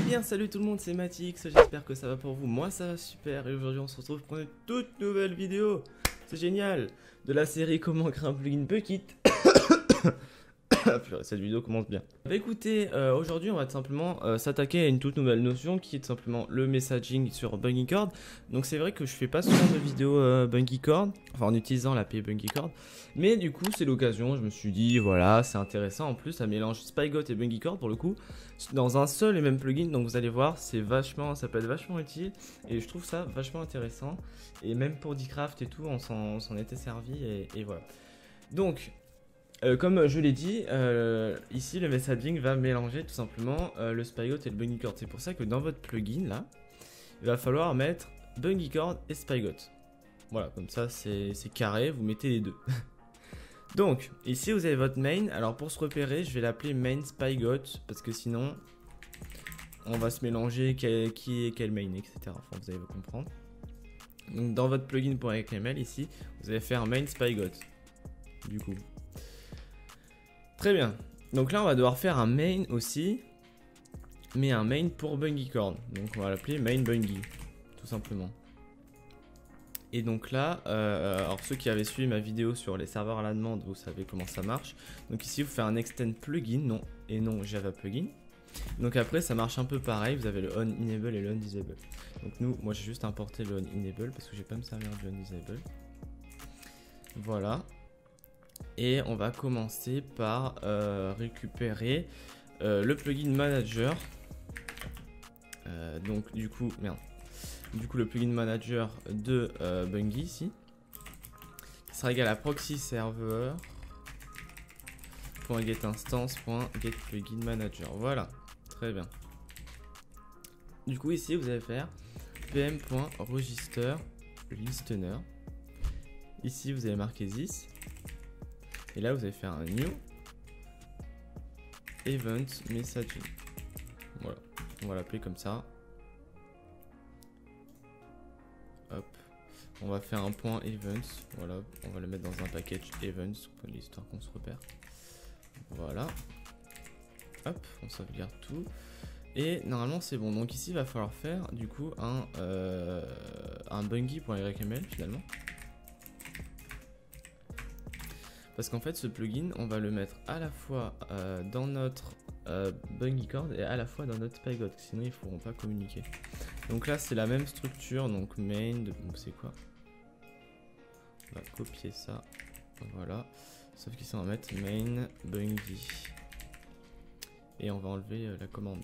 bien, salut tout le monde, c'est Matix, j'espère que ça va pour vous, moi ça va super, et aujourd'hui on se retrouve pour une toute nouvelle vidéo, c'est génial, de la série comment créer un plugin Bukkit. Purée, cette vidéo commence bien. Bah écoutez, aujourd'hui on va tout simplement s'attaquer à une toute nouvelle notion qui est tout simplement le messaging sur Bungicord. Donc c'est vrai que je fais pas souvent de vidéos Bungicord, enfin en utilisant l'API Bungicord, mais du coup c'est l'occasion, je me suis dit voilà c'est intéressant, en plus ça mélange Spygot et Bungicord pour le coup dans un seul et même plugin, donc vous allez voir c'est vachement, ça peut être vachement utile et je trouve ça vachement intéressant, et même pour Dcraft et tout on s'en était servi et voilà. Donc comme je l'ai dit, ici le messaging va mélanger tout simplement le Spygot et le Bungicord. C'est pour ça que dans votre plugin là, il va falloir mettre Bungicord et Spygot. Voilà, comme ça c'est carré, vous mettez les deux. Donc ici vous avez votre main. Alors pour se repérer, je vais l'appeler main Spygot parce que sinon on va se mélanger qui est quel main, etc. Enfin vous allez vous comprendre. Donc dans votre plugin.html ici, vous allez faire main Spygot. Du coup. Très bien, donc là on va devoir faire un main aussi, mais un main pour Bungicord, donc on va l'appeler main Bungi, tout simplement. Et donc là, alors ceux qui avaient suivi ma vidéo sur les serveurs à la demande, vous savez comment ça marche. Donc ici vous faites un extend plugin, non Java plugin. Donc après ça marche un peu pareil, vous avez le on enable et le on disable. Donc moi j'ai juste importé le on enable parce que j'ai pas me servir du on disable. Voilà. Et on va commencer par récupérer le plugin manager. Donc du coup, le plugin manager de Bungi ici, qui sera égal à proxy server.getInstance.getPluginManager. Voilà, très bien. Du coup ici vous allez faire pm.register listener. Ici vous allez marquer this. Et là, vous allez faire un new event messaging. Voilà, on va l'appeler comme ça. Hop, on va faire un point events. Voilà, on va le mettre dans un package events pour l'histoire qu'on se repère. Voilà. Hop, on sauvegarde tout. Et normalement, c'est bon. Donc ici, il va falloir faire du coup un bungi.yrml finalement. Parce qu'en fait ce plugin on va le mettre à la fois dans notre Bungicord et à la fois dans notre Spygot, sinon ils ne pourront pas communiquer. Donc là c'est la même structure, donc main, c'est quoi? On va copier ça, voilà. Sauf qu'ici on va mettre main Bungi. Et on va enlever la commande.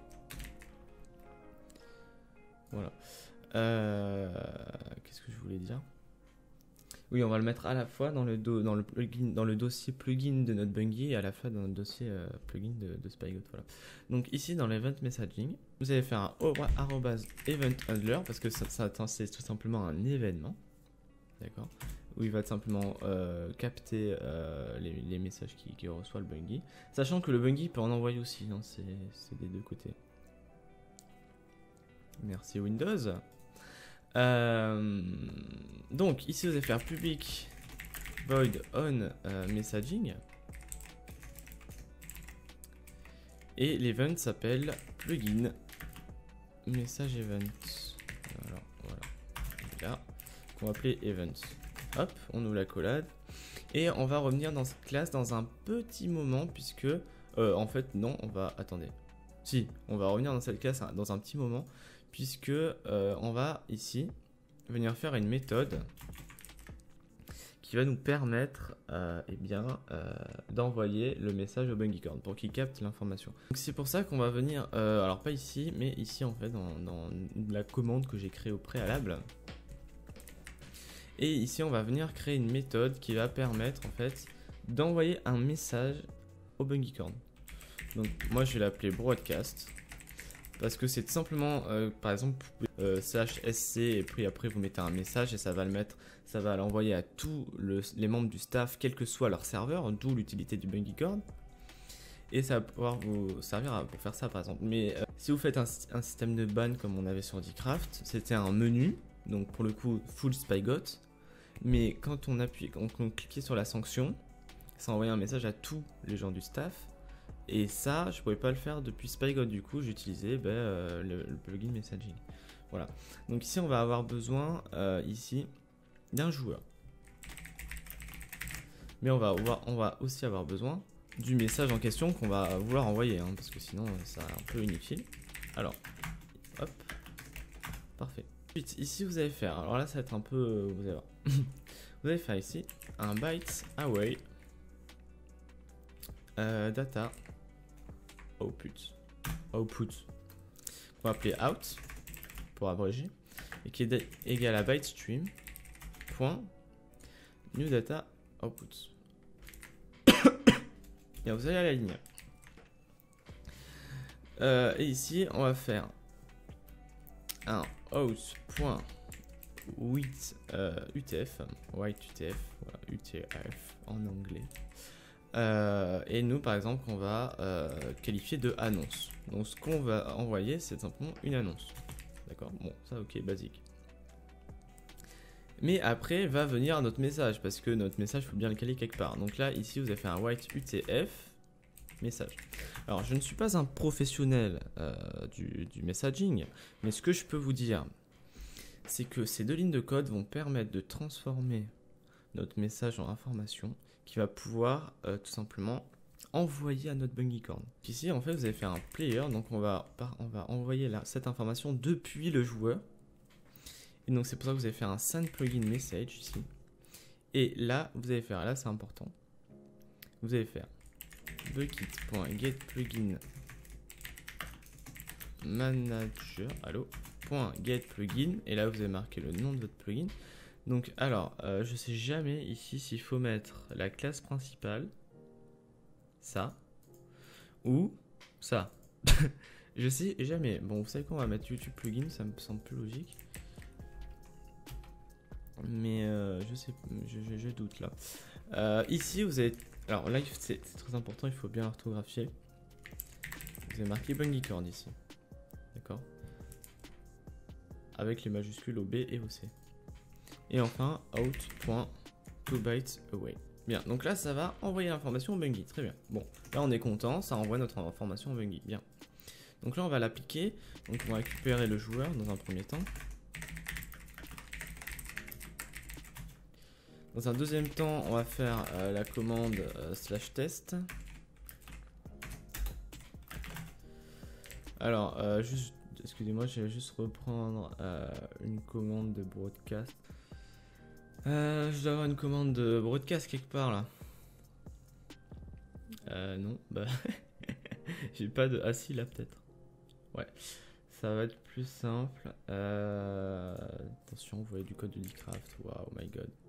Voilà. Qu'est-ce que je voulais dire? Oui, on va le mettre à la fois dans le dossier plugin de notre Bungi et à la fois dans notre dossier plugin de Spygot. Voilà. Donc ici dans l'event messaging, vous allez faire un @eventHandler parce que c'est tout simplement un événement, d'accord, où il va tout simplement capter les messages qui reçoit le Bungi, sachant que le Bungi peut en envoyer aussi, hein, c'est des deux côtés. Merci Windows. Donc ici vous allez faire public void on messaging et l'event s'appelle plugin message event. Voilà. Là qu'on va appeler event. Hop, on ouvre la collade et on va revenir dans cette classe dans un petit moment puisque en fait non, on va revenir dans cette classe dans un petit moment puisque on va ici venir faire une méthode qui va nous permettre d'envoyer le message au Bungicord pour qu'il capte l'information. Donc c'est pour ça qu'on va venir, alors pas ici, mais ici en fait dans la commande que j'ai créée au préalable. Et ici on va venir créer une méthode qui va permettre en fait d'envoyer un message au Bungicord. Donc moi je vais l'appeler broadcast. Parce que c'est tout simplement, par exemple, /sc et puis après vous mettez un message et ça va l'envoyer à tous les membres du staff, quel que soit leur serveur, d'où l'utilité du Bungicord. Et ça va pouvoir vous servir pour faire ça par exemple. Mais si vous faites un système de ban comme on avait sur Dcraft, c'était un menu, donc pour le coup full Spygot. Mais quand on cliquait sur la sanction, ça envoyait un message à tous les gens du staff. Et ça, je pouvais pas le faire depuis SpyGod. Du coup, j'utilisais le plugin messaging. Voilà. Donc ici, on va avoir besoin ici d'un joueur. Mais on va aussi avoir besoin du message en question qu'on va vouloir envoyer, hein, parce que sinon, ça un peu inutile. Alors, hop, parfait. Ensuite, ici, vous allez faire. Alors là, ça va être un peu, vous allez voir. Vous allez faire ici un byte away data output qu'on va appeler out pour abréger et qui est égal à byte stream point new data output. Et vous allez à la ligne. Et ici on va faire un out.with UTF, white UTF, voilà, UTF en anglais. Et nous par exemple on va qualifier de annonce. Donc ce qu'on va envoyer c'est simplement une annonce. D'accord, bon ça ok, basique. Mais après va venir notre message parce que notre message il faut bien le caler quelque part. Donc là ici vous avez fait un white UTF message. Alors je ne suis pas un professionnel du messaging, mais ce que je peux vous dire c'est que ces deux lignes de code vont permettre de transformer notre message en information qui va pouvoir tout simplement envoyer à notre bungycorn. Ici en fait vous allez faire un player, donc on va envoyer cette information depuis le joueur. Et donc c'est pour ça que vous allez faire un send plugin message ici. Et là vous allez faire, là c'est important, vous allez faire bucket.getPlugin manager, .getPlugin, et là vous avez marqué le nom de votre plugin. Donc alors, je sais jamais ici s'il faut mettre la classe principale, ça, ou ça. Je sais jamais. Bon, vous savez quoi, on va mettre YouTube plugin, ça me semble plus logique. Mais je sais, je doute là. Ici vous avez, alors là c'est très important, il faut bien orthographier. Vous avez marqué bungycorn ici, d'accord, avec les majuscules au B et au C. Et enfin out.toBytesAway. Bien, donc là ça va envoyer l'information au Bungy, très bien. Bon, là on est content, ça envoie notre information au Bungy, bien. Donc là on va l'appliquer, donc on va récupérer le joueur dans un premier temps. Dans un deuxième temps, on va faire la commande /test. Alors, juste, excusez-moi, je vais juste reprendre une commande de broadcast. Je dois avoir une commande de broadcast quelque part là. Non, bah, j'ai pas de. Ah si, là peut-être. Ouais, ça va être plus simple. Attention, vous voyez du code de Dcraft. Waouh, oh my god.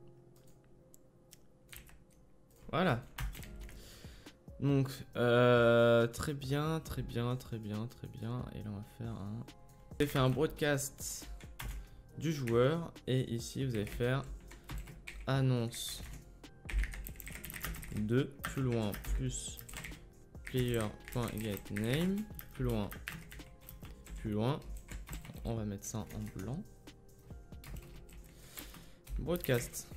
Voilà. Donc, très bien. Et là, on va faire un... Vous allez faire un broadcast du joueur. Et ici, vous allez faire annonce de plus loin plus player.getName plus loin. On va mettre ça en blanc. Broadcast.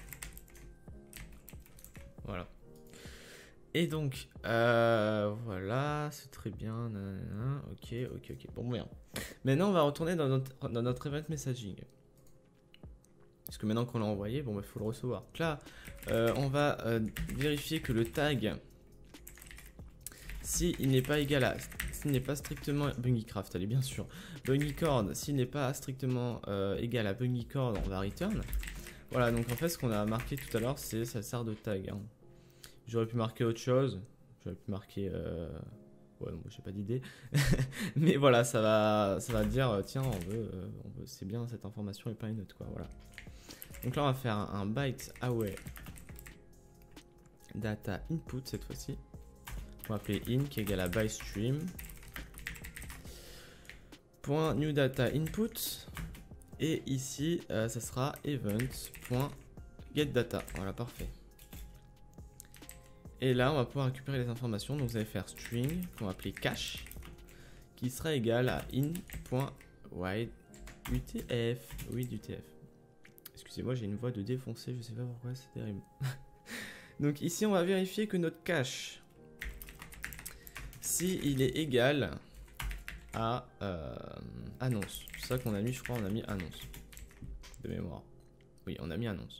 Voilà. Et donc, voilà, c'est très bien. Nanana, ok. Bon, bien. Maintenant, on va retourner dans notre event messaging. Parce que maintenant qu'on l'a envoyé, bon, il faut le recevoir. Donc là, on va vérifier que le tag, s'il n'est pas égal à, s'il n'est pas strictement bungycraft, allez bien sûr, bungycorn, s'il n'est pas strictement égal à bungycorn, on va return. Voilà, donc en fait, ce qu'on a marqué tout à l'heure, c'est ça sert de tag. Hein. J'aurais pu marquer autre chose. J'aurais pu marquer... Ouais, moi j'ai pas d'idée. Mais voilà, ça va dire, tiens, on veut c'est bien cette information et pas une autre, quoi. Voilà. Donc là, on va faire un byte away data input cette fois-ci. On va appeler in qui est égal à byte stream. Point new data input. Et ici, ça sera event.getData. Voilà, parfait. Et là, on va pouvoir récupérer les informations. Donc, vous allez faire string, qu'on va appeler cache, qui sera égal à in.WhiteUTF. Oui, UTF. Excusez-moi, j'ai une voix de défoncé, je sais pas pourquoi, c'est terrible. Donc, ici, on va vérifier que notre cache si il est égal à annonce. C'est ça qu'on a mis, je crois, on a mis annonce. De mémoire. Oui, on a mis annonce.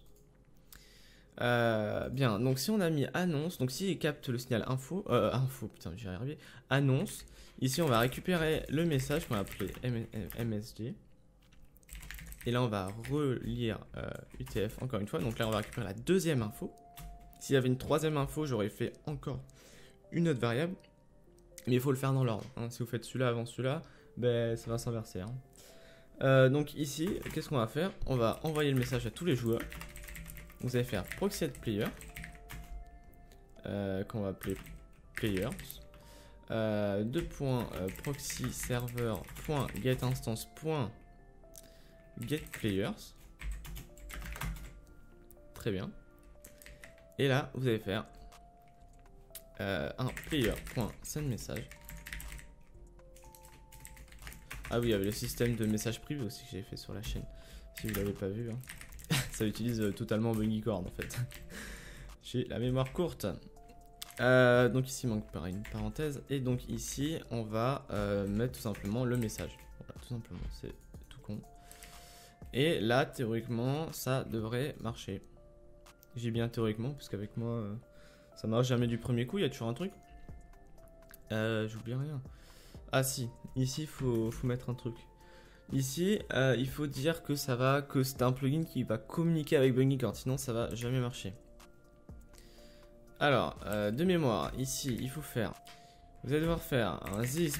Bien, donc si on a mis annonce, donc s'il capte le signal info, putain, j'y arrivé, annonce, ici on va récupérer le message qu'on va appeler MSG. Et là on va relire UTF encore une fois, donc là on va récupérer la deuxième info. S'il y avait une troisième info, j'aurais fait encore une autre variable. Mais il faut le faire dans l'ordre, hein. Si vous faites celui-là avant celui-là, ben, ça va s'inverser, hein. Donc ici, qu'est-ce qu'on va faire? On va envoyer le message à tous les joueurs. Vous allez faire proxy player, qu'on va appeler players, proxy server.getInstance.getPlayers. Très bien. Et là, vous allez faire un player.sendMessage. Ah oui, il y avait le système de message privé aussi que j'ai fait sur la chaîne. Si vous l'avez pas vu, hein. Ça utilise totalement BungyCorn en fait. J'ai la mémoire courte. Donc ici il manque pareil une parenthèse. Et donc ici on va mettre tout simplement le message. Voilà, tout simplement, c'est tout con. Et là théoriquement ça devrait marcher. J'ai bien théoriquement parce qu'avec moi ça marche jamais du premier coup, il y a toujours un truc. J'oublie rien. Ah si, ici faut mettre un truc. Ici, il faut dire que c'est un plugin qui va communiquer avec BungyCorn, sinon ça va jamais marcher. Alors, de mémoire, ici, il faut faire. Vous allez devoir faire un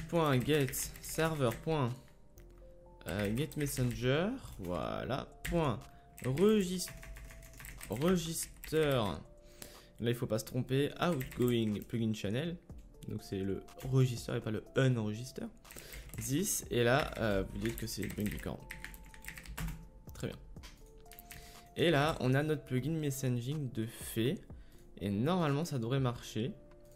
this.getServer.getMessenger, voilà, register. Là, il faut pas se tromper. Outgoing plugin channel. Donc c'est le register et pas le unregister. This, et là, vous dites que c'est BungyCorn. Très bien. Et là, on a notre plugin messaging de fait. Et normalement, ça devrait marcher.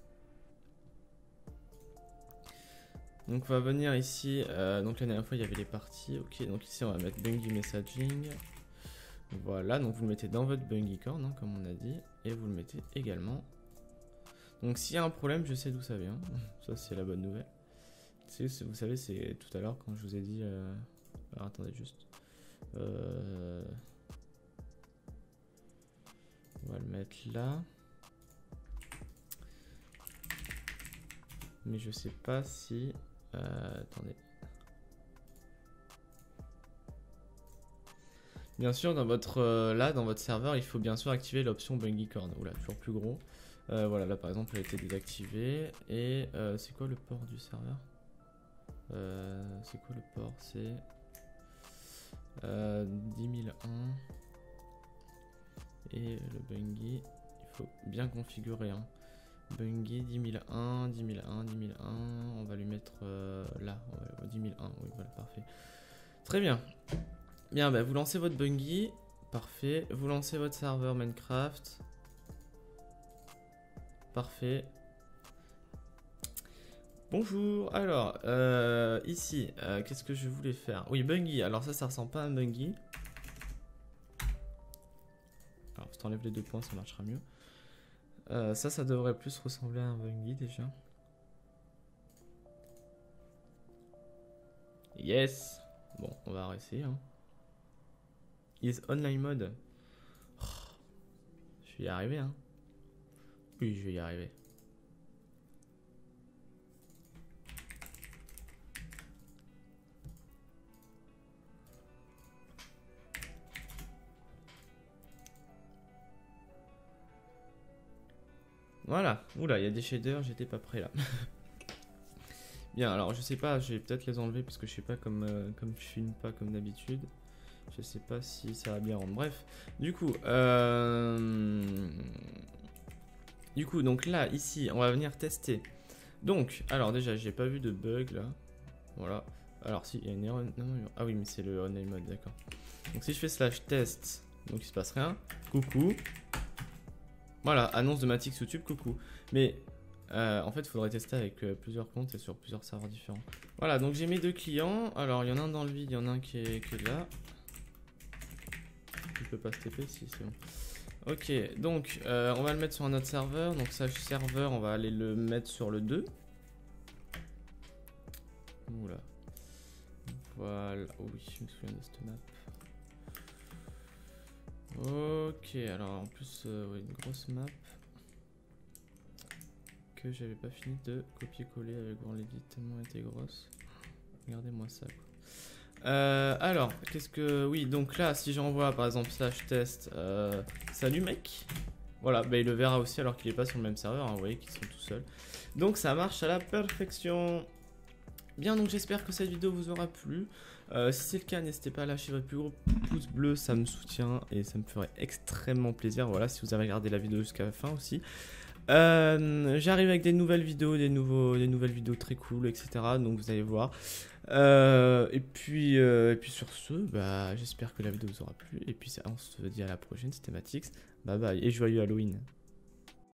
Donc, on va venir ici. Donc, la dernière fois, il y avait les parties. Ok, donc ici, on va mettre Bungy Messaging. Voilà, donc vous le mettez dans votre BungyCorn, hein, comme on a dit. Et vous le mettez également. Donc, s'il y a un problème, je sais d'où ça vient. Ça, c'est la bonne nouvelle. Vous savez, c'est tout à l'heure quand je vous ai dit... Alors, attendez juste. On va le mettre là. Mais je sais pas si... attendez. Bien sûr, dans votre dans votre serveur, il faut bien sûr activer l'option BungyCorn. Oula, toujours plus gros. Voilà, là par exemple, elle a été désactivée. Et c'est quoi le port du serveur? C'est quoi le port? C'est 10001. Et le Bungy, il faut bien configurer, hein. Bungy 10001, 10001, 10001. On va lui mettre là, 10001. Oui, voilà, parfait. Très bien. Bien, bah, vous lancez votre Bungy. Parfait. Vous lancez votre serveur Minecraft. Parfait. Bonjour. Alors, ici, qu'est-ce que je voulais faire? Oui, Bungy. Alors ça ressemble pas à un Bungy. Alors, si t'enlèves les 2 points, ça marchera mieux. Ça devrait plus ressembler à un Bungy déjà. Yes. Bon, on va arrêter, hein. Yes, online mode. Oh, je vais y arriver, hein. Oui, je vais y arriver. Voilà. Oula, il y a des shaders, j'étais pas prêt là. Bien, alors je sais pas, je vais peut-être les enlever parce que je sais pas comme je filme pas comme d'habitude. Je sais pas si ça va bien rendre. Bref, du coup, donc là, ici, on va venir tester. Donc, alors déjà, j'ai pas vu de bug là. Voilà. Alors si, il y a une erreur. Non, ah oui, mais c'est le online mode, d'accord. Donc si je fais /test, donc il se passe rien. Coucou. Voilà, annonce de Matix YouTube, coucou. Mais en fait, il faudrait tester avec plusieurs comptes et sur plusieurs serveurs différents. Voilà, donc j'ai mes 2 clients. Alors, il y en a un dans le vide, il y en a un qui est là. Je peux pas se TP, si c'est bon. Ok, donc on va le mettre sur un autre serveur. Donc, serveur, on va aller le mettre sur le 2. Oula. Voilà. Oh oui, je me souviens de cette map. Ok, alors en plus, ouais, une grosse map que j'avais pas fini de copier-coller avec Warlady tellement elle était grosse. Regardez-moi ça, quoi. Alors, qu'est-ce que... Oui, donc là, si j'envoie par exemple slash test, salut mec. Voilà, bah, il le verra aussi alors qu'il est pas sur le même serveur, hein, vous voyez qu'ils sont tout seuls. Donc ça marche à la perfection. Bien, donc j'espère que cette vidéo vous aura plu. Si c'est le cas, n'hésitez pas à lâcher votre plus gros pouce bleu, ça me soutient et ça me ferait extrêmement plaisir. Voilà, si vous avez regardé la vidéo jusqu'à la fin aussi. J'arrive avec des nouvelles vidéos, des nouvelles vidéos très cool, etc. Donc vous allez voir. Et puis sur ce, bah, j'espère que la vidéo vous aura plu. Et puis on se dit à la prochaine, c'était Matix. Bye bye et joyeux Halloween.